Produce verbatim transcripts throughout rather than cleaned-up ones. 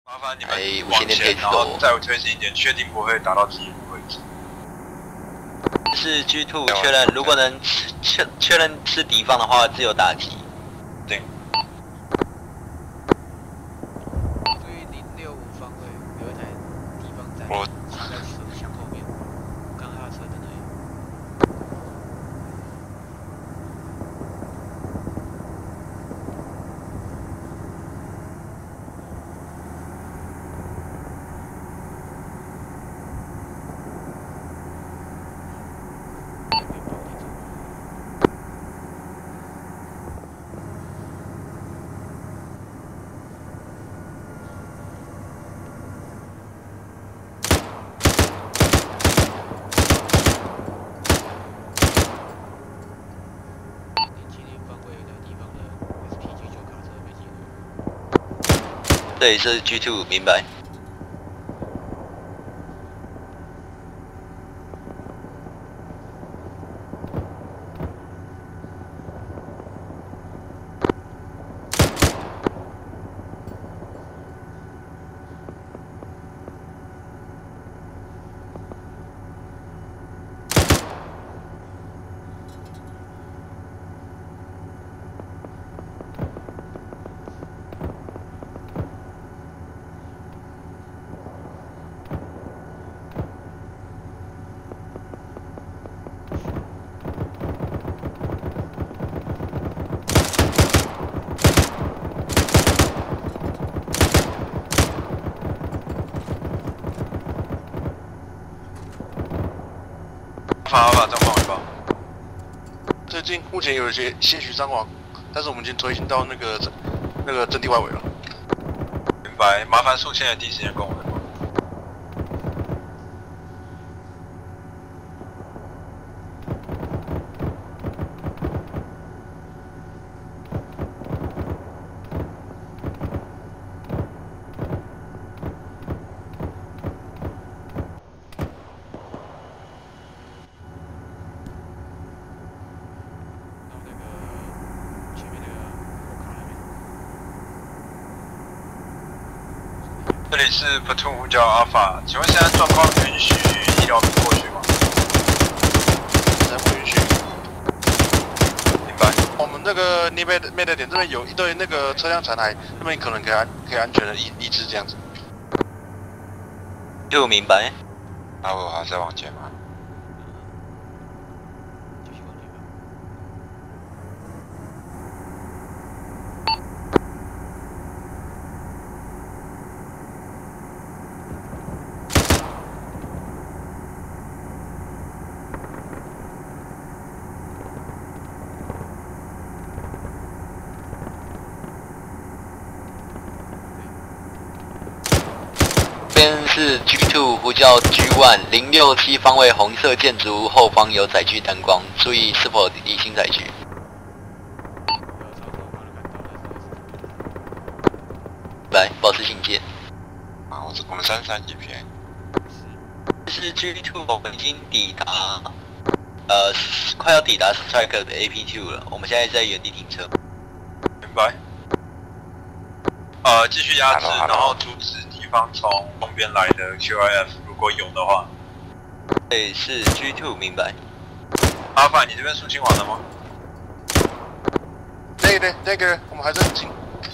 麻烦你们往前，然后再推进一点，确定不会打到敌人的位置。 是 G two 确认，如果能确确认是敌方的话，自由打击。 对。 注意零六五方位有一台敌方在我插在车厢后面，我看到他的车在那里。 这里是 G two， 明白。 发发状况汇报。 最近目前有一些些许伤亡，但是我们已经推进到那个那个阵地外围了。 明白，麻烦速线的第一时间跟我汇报。 这里是 Platoon 呼叫 Alpha， 请问现在状况允许医疗兵过去吗？ 现在不允许。 明白。 我们那个内贝内的点这边有一堆那个车辆残骸，那边可能可以安可以安全的医医治这样子。 就明白。 那我还在往前吗？ 这边是 G two 呼叫 G one 零六七方位红色建筑物后方有载具灯光，注意是否离心载具。来，保持警戒。 啊，我我们三三几片。 是 G two， 我们已经抵达，呃，快要抵达 Strike 的 A P two 了。我们现在在原地停车。 明白。呃，继续压制，然后阻止敌方从东边来的 Q I F， 如果有的话。 对，是 G two， 明白。 阿法，你这边肃清完了吗？ 那个那个，我们还在进。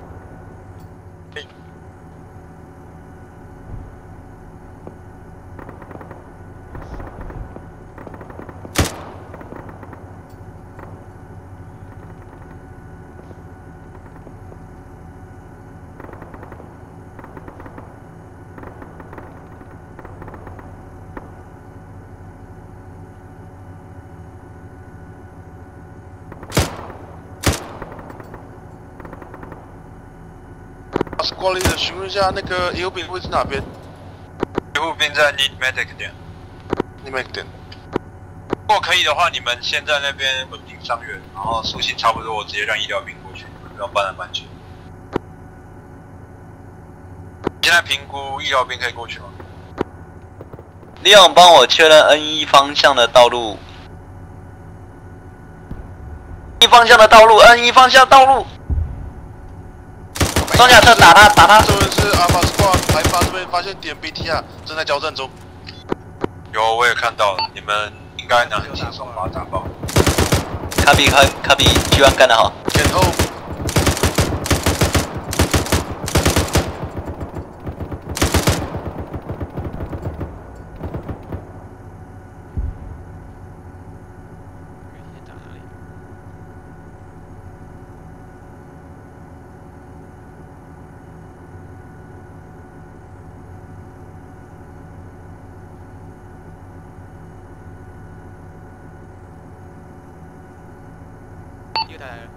过来的，询问一下那个医护兵会是哪边？ 医护兵在 Need Medic 点。 Need Medic 点。 如果可以的话，你们先在那边稳定伤员，然后苏醒差不多，我直接让医疗兵过去，你们不用搬来搬去。你现在评估医疗兵可以过去吗？ 利用帮我确认 N 一方向的道路。一方向的道路 ，N 一方向道路。装甲车打他，打他。 这位是 Alpha Squad。 发现 D M B T 啊，正在交战中。 有，我也看到了，你们应该能很轻松把它打爆。 卡比卡卡比 G 一干得好。 前后。 第二台来了。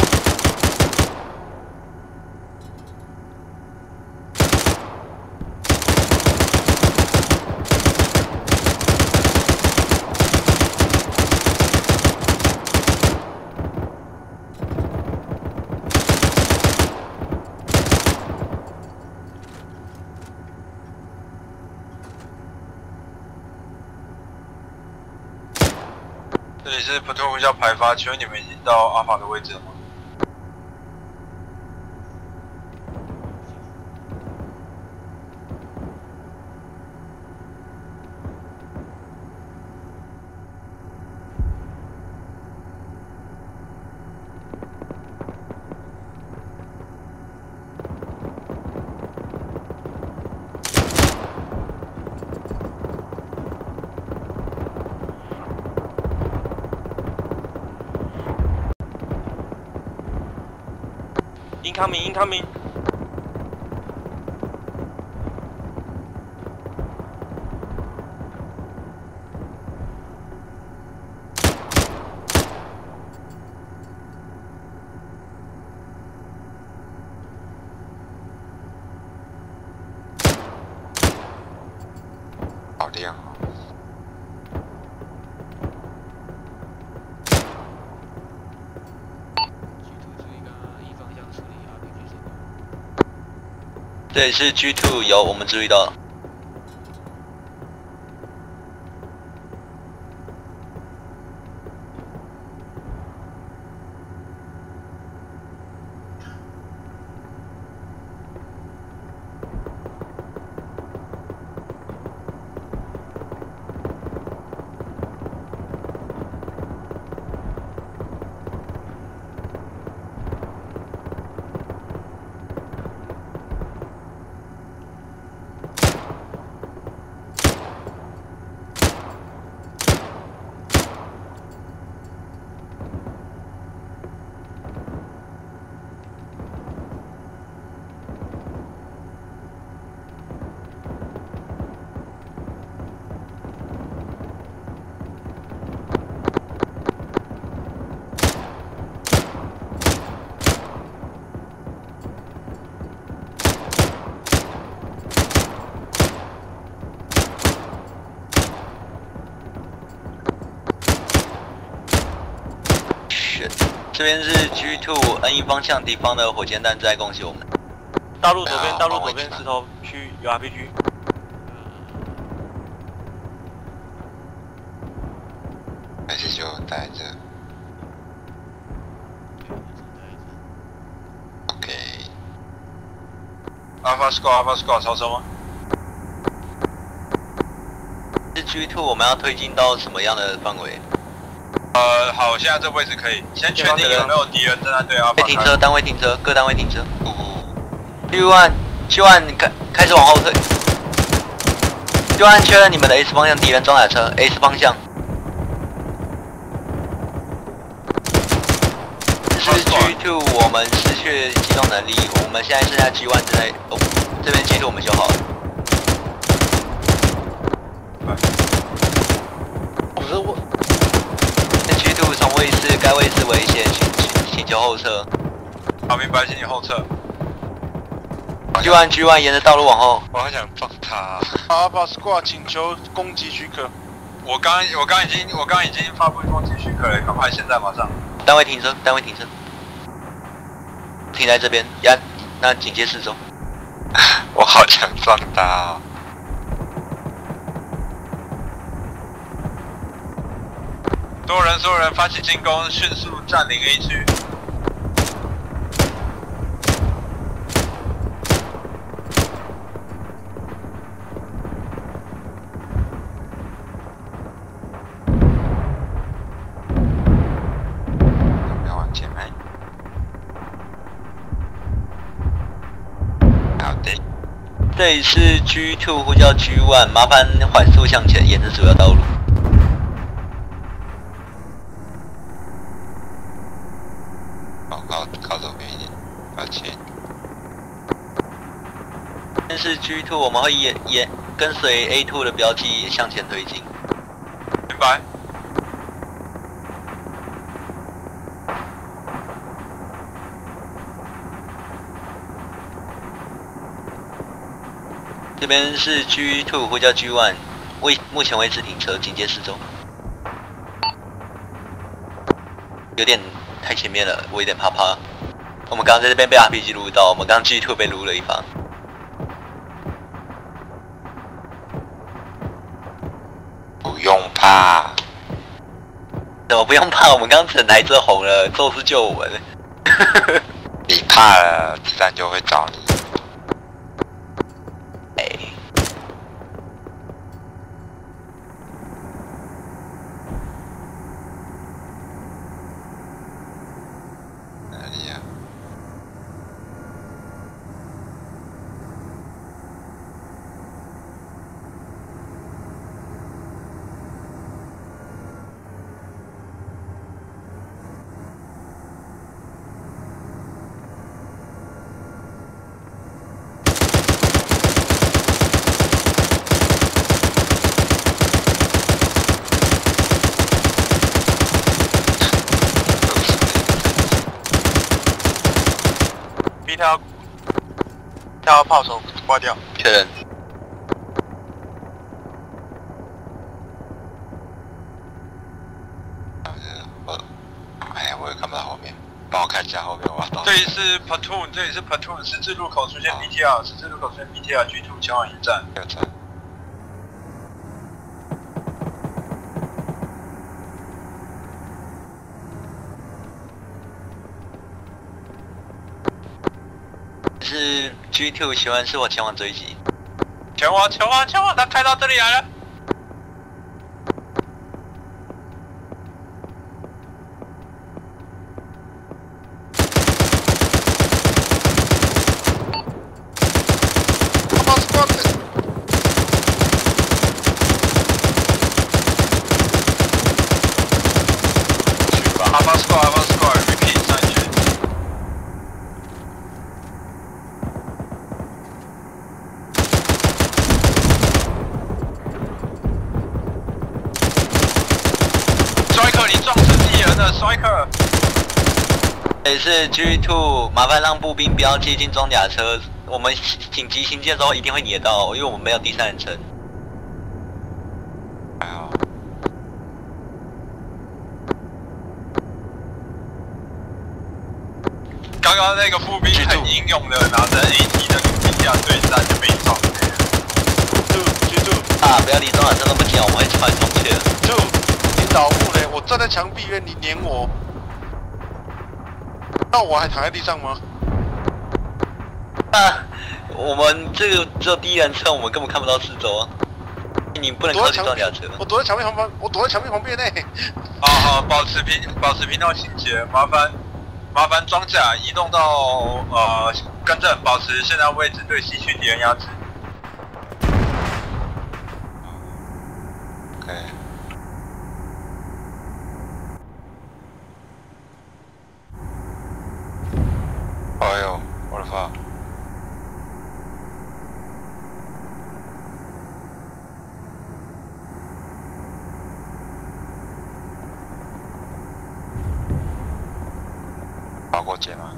这里是普通呼叫排发，请问你们已经到阿法的位置了吗？ Incoming, incoming. 好亮啊！ 这里是 G 二， 有我们注意到。这边是 G 二 N 一方向，敌方的火箭弹在攻击我们。 大陆左边，大陆左边石头区有 R P G。 还是就待着。OK。Alpha Squad，Alpha Squad 超车吗？ 是 G 二， 我们要推进到什么样的范围？ 呃，好，现在这位置可以先确定有没有敌人正在对阿法。 停车，单位停车，各单位停车。G 一 G 一开开始往后退。G 一确认你们的 S 方向敌人装甲车 ，S 方向。这是 G 二， 我们失去机动能力，我们现在剩下 G 一正在，哦，这边 G 二我们修好了。 可是我。 G 二从位置，该位置危险，请请请求后撤。 好，明白，请你后撤。 G 一 G 一沿着道路往后。 我好想撞他。 Alpha Squad 请求攻击许可。 我刚我刚已经我刚已经发布攻击许可了，赶快现在马上。 单位停车，单位停车。停在这边，呀，那警戒四周。 我好想撞他、哦。 所有人，所有人发起进攻，迅速占领 A 区。 这里是 G 二 呼叫 G 一，麻烦缓速向前，沿着主要道路。 靠靠靠左边一点，抱歉。 这是 G 二，我们会沿沿跟随 A 二 的标记向前推进。 明白。 这边是 G 二 呼叫 G 一，为目前为止停车，警戒四周。有点太前面了，我有点怕怕。我们刚刚在这边被 R P G 撸到，我们刚刚 G 二 被撸了一发。 不用怕， 怎么不用怕？我们刚刚整台车红了，宙斯救我们了。 你怕了，子弹就会找你。 哎， 哪里呀？ 逼他，他炮手挂掉。 确认。 我，哎呀，我也看不到后面，帮我看一下后面，我要到。 这里是 platoon， 这里是 platoon， 十字路口出现 B T R， 十字路口出现 B T R， G 二 前往迎战。 右转。 是 G 二 喜欢是否前往追击？ 前往，前往，前往，他开到这里来了。Alpha squad, Alpha squad, repeat 三局。Striker， 你撞死敌人了 ，Striker。 也是 G 二，麻烦让步兵不要接近装甲车，我们紧急行进的时候一定会碾到，因为我们没有第三人称。 还好。 刚刚那个步兵很英勇的拿着 A T 的跟 B T R 对战就被撞飞了。 Two， G 二， 啊！不要离装甲车那么近，我们会快冲去了。 Two， 你倒步嘞！我站在墙壁边，你撵我，那我还躺在地上吗？ 啊！我们这个只有第一人称，我们根本看不到四周啊！你不能靠近装甲车。 我躲在墙壁旁边，我躲在墙壁旁边呢。 好好，保持平，保持频道倾斜，麻烦。麻烦装甲移动到呃更正，保持现在位置，对西区敌人压制。 OK。哎呦，我的妈！跑过街吗？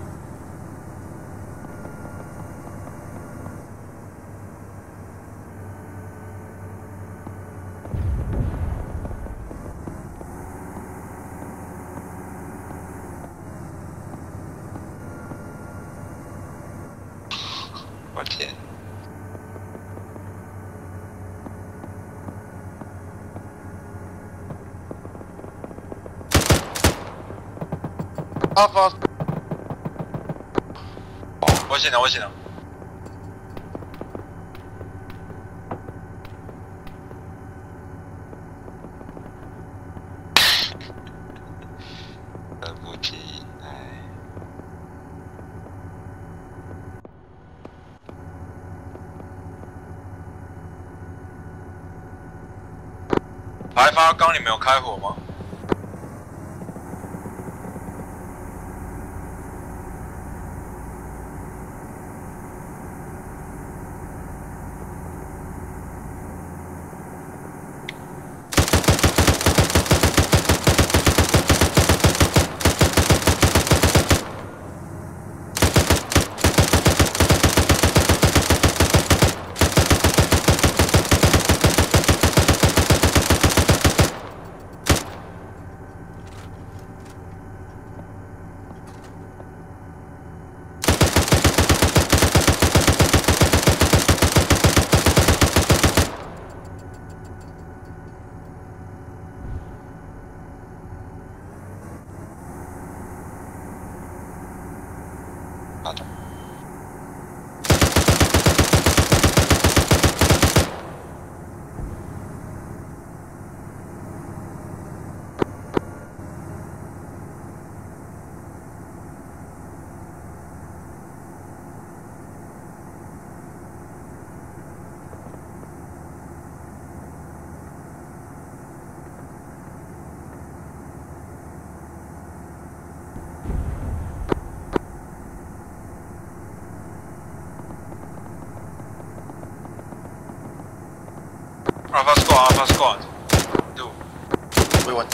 我天！ 阿发。 危险了，危险了！ 来不及，哎。 排发刚你们有开火吗？ 好的。 Alpha squad, Alpha squad. Do. 未完。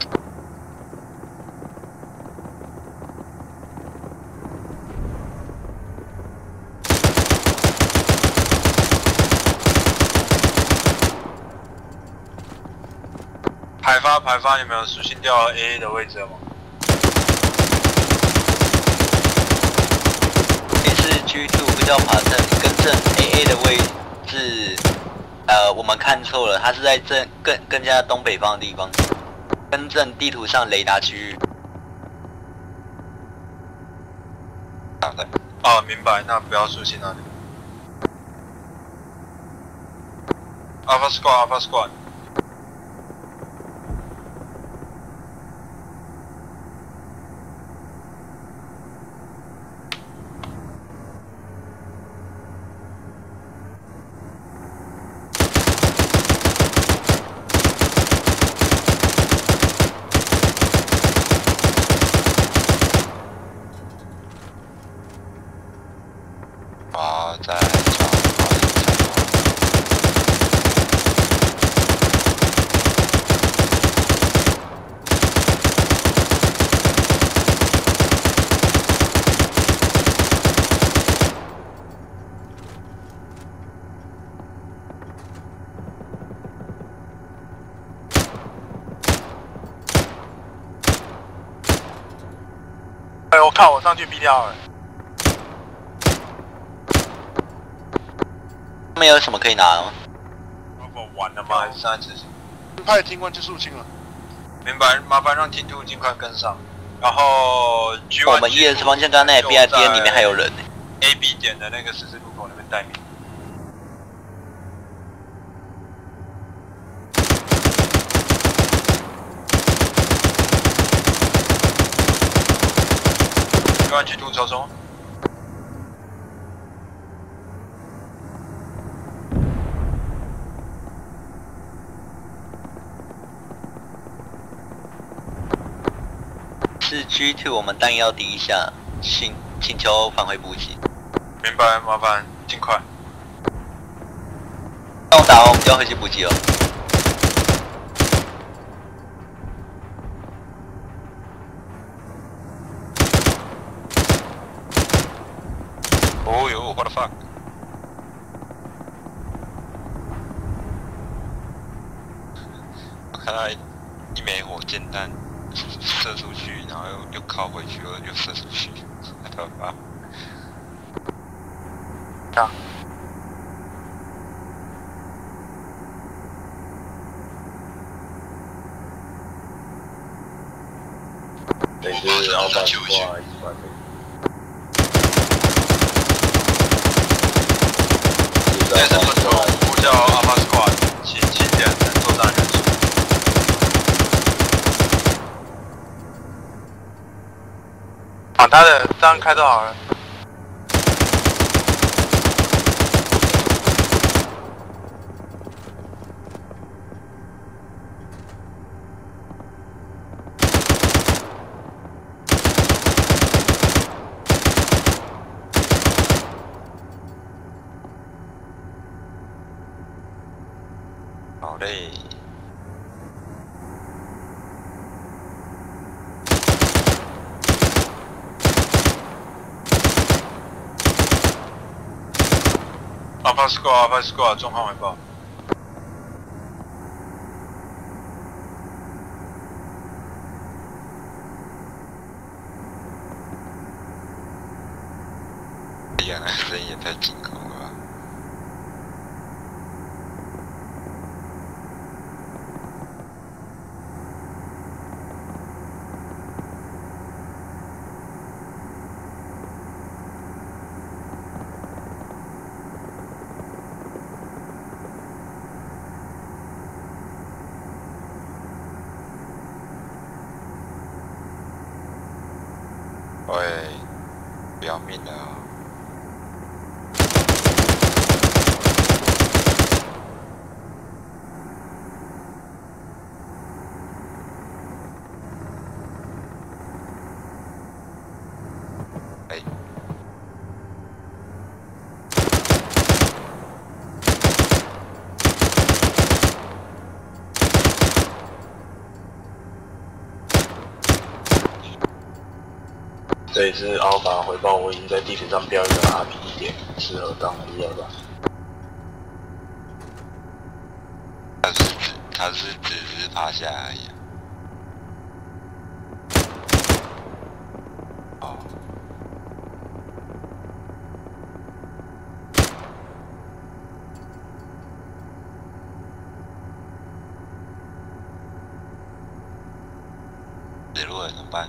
排发排发，你们有苏醒掉 A A 的位置了吗？ 这是 G two 不叫爬正，更正 A A 的位置，呃，我们看错了，它是在正更更加东北方的地方，更正地图上雷达区域。 好的。 哦，明白，那不要苏醒那里。Alpha squad, Alpha squad. 我在找好哎，我靠，我上去毙掉了。 他们有什么可以拿的吗？ 我完了吗？还是三次？ 派听官去肃清了。 明白，麻烦让 T two 尽快跟上。然后 G one 我们一 S 方向刚刚那 B I D N 里面还有人呢。 A B 点的那个十字路口那边待命。G one G two 抽中。 是 G two 我们弹药第一下，请请求返回补给。 明白，麻烦尽快。 让我打完我们就要回去补给了。 哦哟 ，what the fuck！ 我看到一枚火箭弹射出去，然后又又靠回去，又又射出去，what the fuck！ 啊。 对，就是要把球去。在这分钟呼叫 Alpha Squad， 请清点能作战人数。 把他的章开就好了。 好嘞。 Alpha Squad，Alpha Squad， 状况汇报。 哎呀，声音也太惊恐了吧！喂，不要命了啊！哎， 这里是阿尔法回报，我已经在地图上标一个 R P 一点，适合当无聊吧。 他是只他是只是趴下而已啊。哦。死路了怎么办？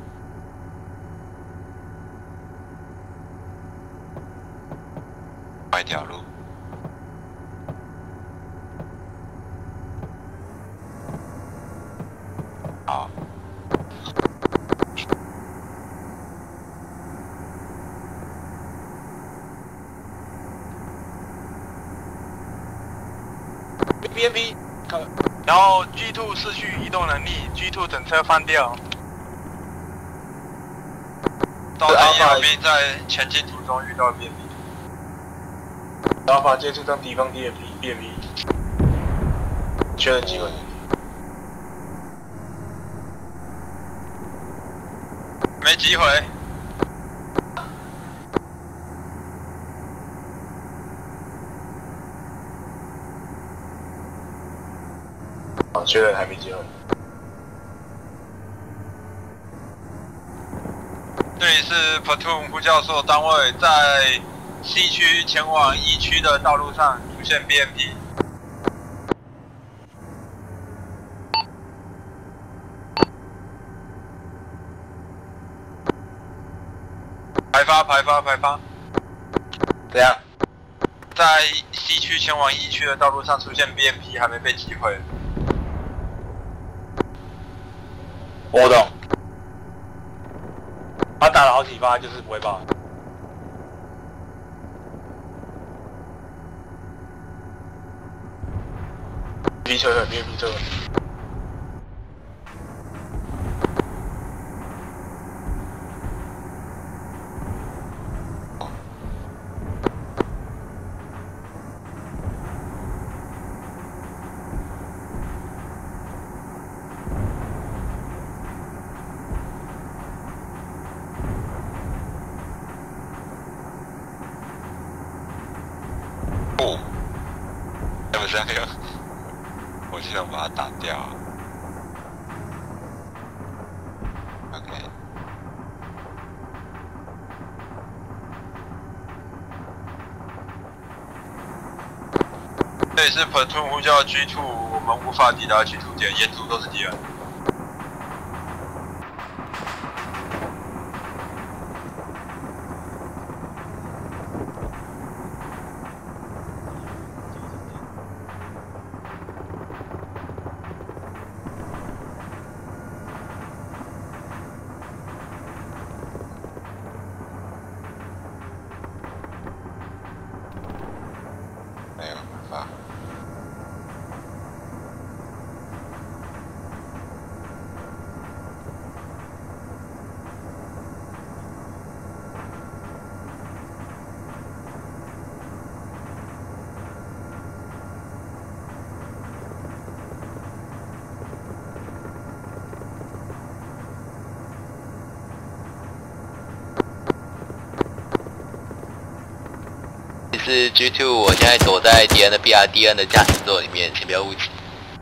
换一条路。好。 B N P， 然后 G 二 失去移动能力 ，G 二 整车翻掉。 导弹一号兵在前进途中遇到 B N P。 阿尔法接触到敌方 D N P，B N P， 确认机会。 没机会。 好，确认还没机会。 这里是 Platoon 呼叫所有单位，在西区前往一区的道路上出现 B M P。排发排发排发。 怎样？ 在西区前往一区的道路上出现 B M P， 还没被击毁。 我懂。他打了好几发，就是不会爆。 B 车的 B N P 车。 哦，要不是那个，我就想把它打掉。OK。 这里是 Platoon 呼叫 G 二， 我们无法抵达 G 二 点，沿途都是敌人。 没有办法。 是 G two， 我现在躲在敌人的 B R D N 的驾驶座里面，请不要误解。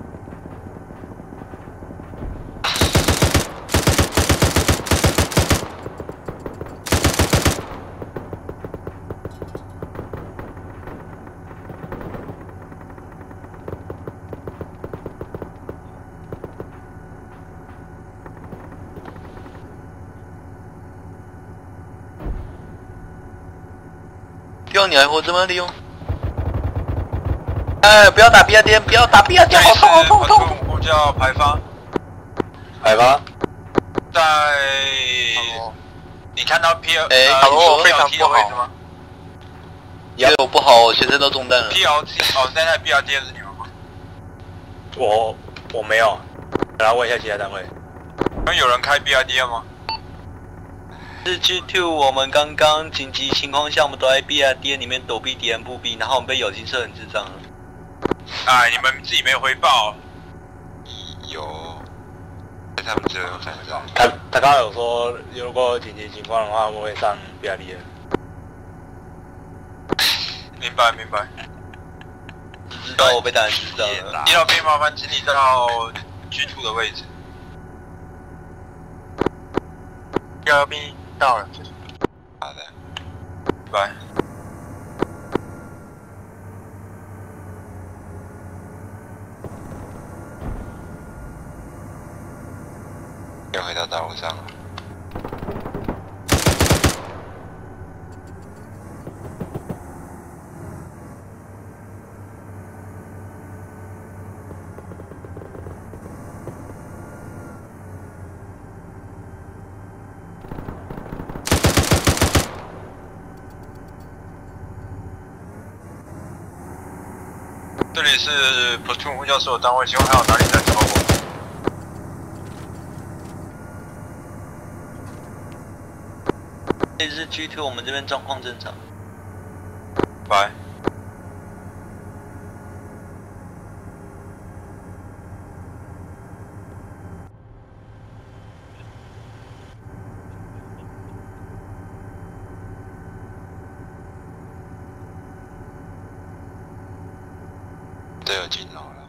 利用你还活着吗？利用？哎，不要打 B R D N， 不要打 B R D N， 好痛好痛好痛！ 呼叫排发， 排发， 在你看到 P L 哎， 呃你说非常不好吗？ 对我不好，我全身都中弹了。 ？P L T 哦，现在 B R D N 是你们吗？ 我我没有，然后问一下其他单位。 那有人开 B R D N 吗？ 是 G two， 我们刚刚紧急情况下，我们都在 B R D N 里面躲避敌人步兵，然后我们被友军射很智障了。 哎，你们自己没回报。 有，他们只有反正他他刚刚有说，如果紧急情况的话，我会上 B R D N。 明白明白。 知道我被打成智障了。 一号兵，麻烦请你到 G two 的位置。 一号兵到了。 好的。 拜。 又回到道路上了。 这里是 Platoon 呼叫所有单位，请问还有哪里在找我？ 这是 G two， 我们这边状况正常。 拜。 队友进楼了。